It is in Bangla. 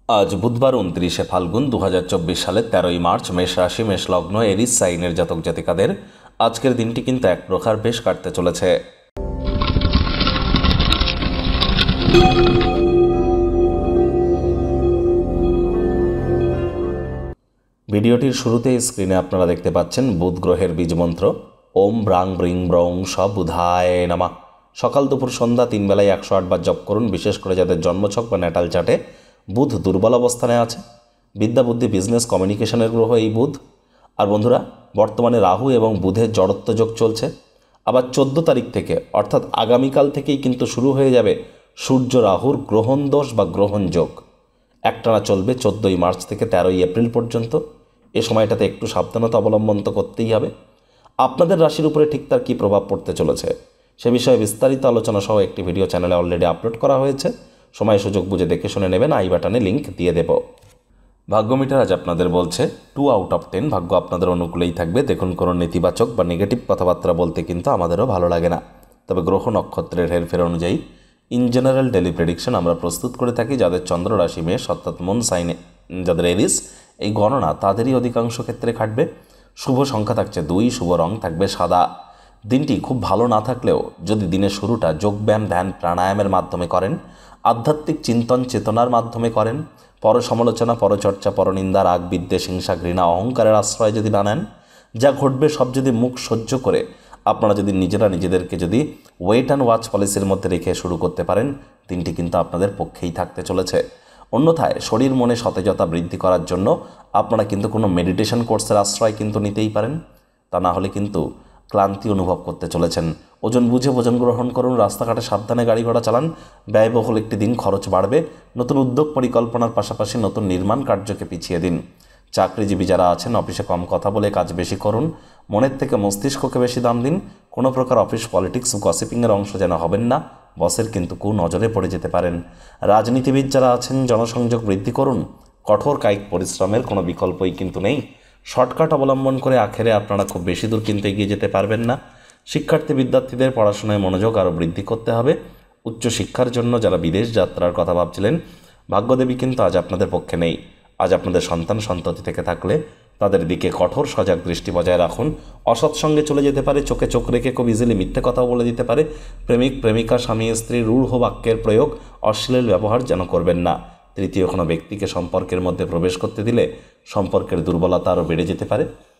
আজ বুধবার 29শে ফাল্গুন 2024 সালের 13ই মার্চ মেষ রাশি মেষ লগ্ন এরিস সাইনের জাতক জাতিকাদের আজকের দিনটি কিন্তু এক প্রকার বেশ কাটতে চলেছে। ভিডিওটির শুরুতে স্ক্রিনে আপনারা দেখতে পাচ্ছেন বুধ গ্রহের বীজমন্ত্র ওম ব্রাং ব্রিং ব্রং স বুধায় নামা। সকাল দুপুর সন্ধ্যা 3 বেলায় 108 বার জপ করুন। বিশেষ করে যাদের জন্মছক বা ন্যাটাল চার্টে বুধ দুর্বল অবস্থানে আছে, বিদ্যা বুদ্ধি বিজনেস কমিউনিকেশনের গ্রহ এই বুধ। আর বন্ধুরা, বর্তমানে রাহু এবং বুধের জড়ত্ব যোগ চলছে। আবার 14 তারিখ থেকে অর্থাৎ আগামীকাল থেকেই কিন্তু শুরু হয়ে যাবে সূর্য রাহুর গ্রহণ দোষ বা গ্রহণ যোগ। একটানা চলবে 14ই মার্চ থেকে 13ই এপ্রিল পর্যন্ত। এ সময়টাতে একটু সাবধানতা অবলম্বন তো করতেই হবে। আপনাদের রাশির উপরে ঠিক তার কী প্রভাব পড়তে চলেছে সে বিষয়ে বিস্তারিত আলোচনা সহ একটি ভিডিও চ্যানেলে অলরেডি আপলোড করা হয়েছে। সময় সুযোগ বুঝে দেখে শুনে নেবেন, আই বাটনে লিঙ্ক দিয়ে দেব। ভাগ্যমিটার আজ আপনাদের বলছে 2 আউট অফ 10 ভাগ্য আপনাদের অনুকূলেই থাকবে। দেখুন, কোনো নেতিবাচক বা নেগেটিভ কথাবার্তা বলতে কিন্তু আমাদেরও ভালো লাগে না। তবে গ্রহ নক্ষত্রের হেরফের অনুযায়ী ইন জেনারেল ডেলি প্রেডিকশন আমরা প্রস্তুত করে থাকি। যাদের চন্দ্র রাশি মেষ অর্থাৎ মুন সাইনে যাদের এরিস, এই গণনা তাদেরই অধিকাংশ ক্ষেত্রে খাটবে। শুভ সংখ্যা থাকছে 2, শুভ রং থাকবে সাদা। দিনটি খুব ভালো না থাকলেও যদি দিনের শুরুটা যোগব্যায়াম ধ্যান প্রাণায়ামের মাধ্যমে করেন, আধ্যাত্মিক চিন্তন চেতনার মাধ্যমে করেন, পরসমালোচনা পরচর্চা পরনিন্দা রাগ বিদ্বেষ হিংসা ঘৃণা অহংকারের আশ্রয় যদি না নেন, যা ঘটবে সব যদি মুখ সহ্য করে আপনারা যদি নিজেদেরকে যদি ওয়েট অ্যান্ড ওয়াচ পলিসির মধ্যে রেখে শুরু করতে পারেন, দিনটি কিন্তু আপনাদের পক্ষেই থাকতে চলেছে। অন্যথায় শরীর মনে সতেজতা বৃদ্ধি করার জন্য আপনারা কিন্তু কোনো মেডিটেশন কোর্সের আশ্রয় কিন্তু নিতেই পারেন। তা না হলে কিন্তু ক্লান্তি অনুভব করতে চলেছেন। ওজন বুঝে ভোজন গ্রহণ করুন, রাস্তাঘাটে সাবধানে গাড়ি ঘোড়া চালান। ব্যয়বহুল একটি দিন, খরচ বাড়বে। নতুন উদ্যোগ পরিকল্পনার পাশাপাশি নতুন নির্মাণ কার্যকে পিছিয়ে দিন। চাকরিজীবী যারা আছেন অফিসে কম কথা বলে কাজ বেশি করুন। মনের থেকে মস্তিষ্ককে বেশি দাম দিন। কোনো প্রকার অফিস পলিটিক্স গসিপিংয়ের অংশ যেন হবেন না, বসের কিন্তু নজরে পড়ে যেতে পারেন। রাজনীতিবিদ যারা আছেন জনসংযোগ বৃদ্ধি করুন। কঠোর কায়িক পরিশ্রমের কোনো বিকল্পই কিন্তু নেই। শর্টকাট অবলম্বন করে আখেরে আপনারা খুব বেশি দূর কিন্তু এগিয়ে যেতে পারবেন না। শিক্ষার্থী বিদ্যার্থীদের পড়াশোনায় মনোযোগ আরও বৃদ্ধি করতে হবে। উচ্চশিক্ষার জন্য যারা বিদেশ যাত্রার কথা ভাবছিলেন, ভাগ্যদেবী কিন্তু আজ আপনাদের পক্ষে নেই। আজ আপনাদের সন্তান সন্ততি থেকে থাকলে তাদের দিকে কঠোর সজাগ দৃষ্টি বজায় রাখুন। অসৎ সঙ্গে চলে যেতে পারে, চোখে চোখ রেখে খুব ইজিলি মিথ্যে কথাও বলে দিতে পারে। প্রেমিক প্রেমিকা স্বামী স্ত্রী রূঢ় বাক্যের প্রয়োগ অশ্লীল ব্যবহার যেন করবেন না। তৃতীয় কোনো ব্যক্তিকে সম্পর্কের মধ্যে প্রবেশ করতে দিলে সম্পর্কের দুর্বলতা আরও বেড়ে যেতে পারে।